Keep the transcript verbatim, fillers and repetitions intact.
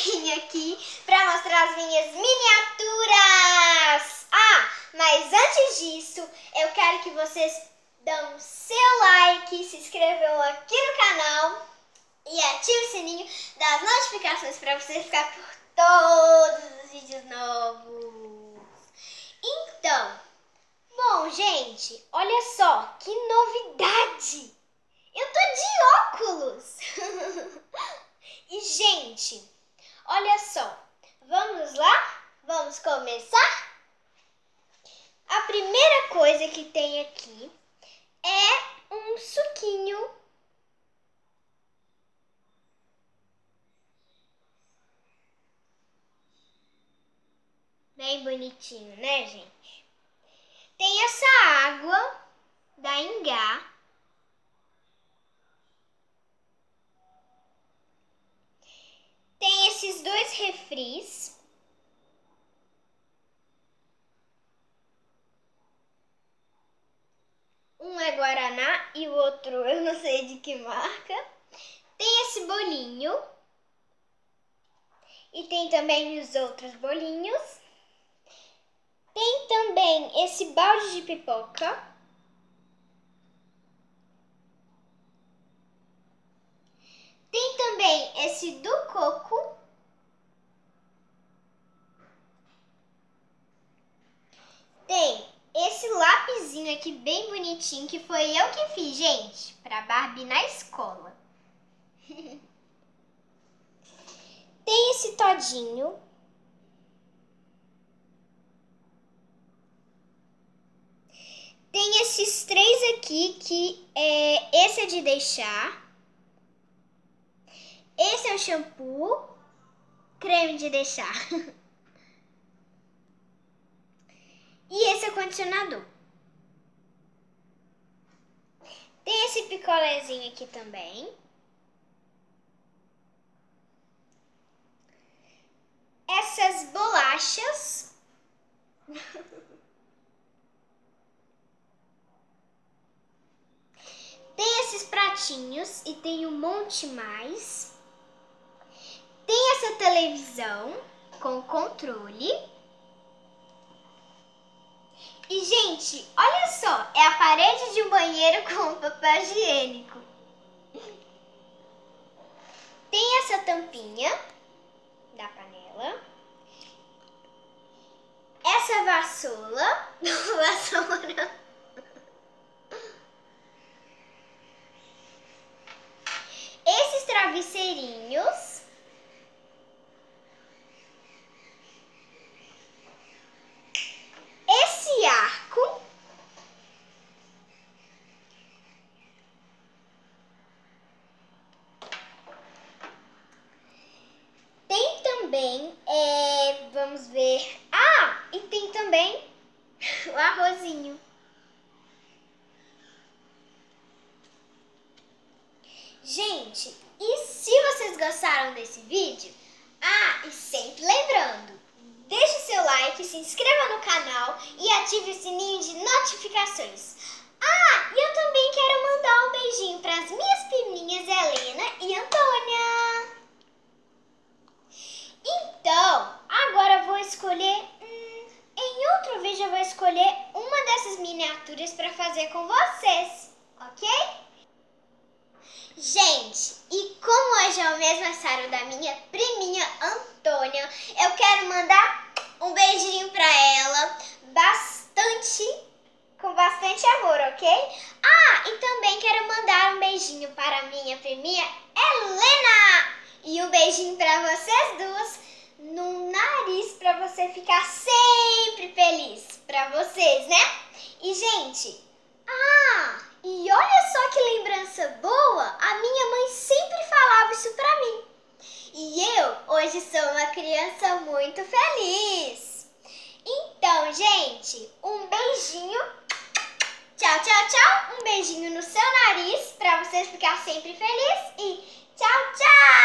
vim aqui para mostrar as minhas miniaturas. Ah, mas antes disso, eu quero que vocês dão seu like, se inscrevam aqui no canal e ative o sininho das notificações para você ficar por todos os vídeos novos. Então, bom, gente, olha só que novidade! Eu tô de óculos! E, gente, olha só, vamos lá? Vamos começar? A primeira coisa que tem aqui é um suquinho. Bem bonitinho, né, gente? Tem essa água da Ingá. Tem esses dois refris. Um é Guaraná e o outro eu não sei de que marca. Tem esse bolinho. E tem também os outros bolinhos. Tem também esse balde de pipoca. Tem também esse do coco. Tem esse lapisinho aqui bem bonitinho que foi eu que fiz, gente, pra Barbie na escola. Tem esse todinho. Tem esses três aqui que é, esse é de deixar. Esse é o shampoo, creme de deixar. E esse é o condicionador. Tem esse picolézinho aqui também. Essas bolachas. Tem esses pratinhos e tem um monte mais. Tem essa televisão com controle. E, gente, olha só, é a parede de um banheiro com papel higiênico. Tem essa tampinha da panela. Essa vassoura. Vassoura. Esses travesseirinhos. Esse arco. Tem também, é, vamos ver, ah, e tem também o arrozinho. Gente, e se vocês gostaram desse vídeo, ah, e sempre lembrando, deixe seu like, se inscreva no canal e ative o sininho de notificações. Ah, e eu também quero mandar um beijinho para as minhas priminhas Helena e Antônia. Então, agora eu vou escolher, hum, em outro vídeo eu vou escolher uma dessas miniaturas para fazer com vocês, ok? Gente, e como hoje é o mesmo aniversário da minha priminha Antônia, eu quero mandar um beijinho pra ela, bastante, com bastante amor, ok? Ah, e também quero mandar um beijinho para a minha priminha Helena e um beijinho pra vocês duas no nariz, pra você ficar sempre feliz, pra vocês, né? E, gente, ah, e olha só que lembrança boa, a minha mãe sempre falava isso pra mim. E eu hoje sou uma criança muito feliz. Então, gente, um beijinho. Tchau, tchau, tchau. Um beijinho no seu nariz pra você ficar sempre feliz. E tchau, tchau.